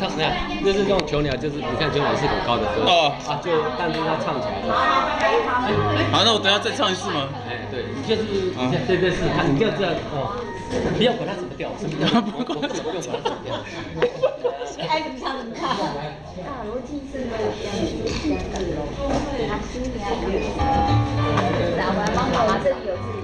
唱那样，就是用囚鸟，就是你看囚鸟是很高的歌啊，但是它唱起来就。 好，那我等下再唱一次吗？ 哎，对，你就是你看这是看，你就这样哦，不要管它什么调，什么调，不用管它什么调。 爱怎么唱怎么唱。啊，罗晋是那个他新年打完帮妈妈这里有。